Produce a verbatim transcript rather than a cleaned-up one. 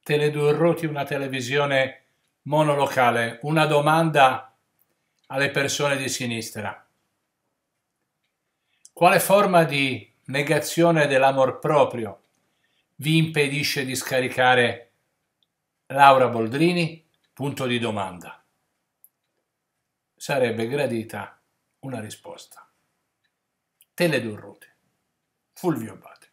Teledurruti, una televisione monolocale. Una domanda alle persone di sinistra. Quale forma di negazione dell'amor proprio vi impedisce di scaricare Laura Boldrini? Punto di domanda. Sarebbe gradita una risposta. Teledurruti. Fulvio Abate.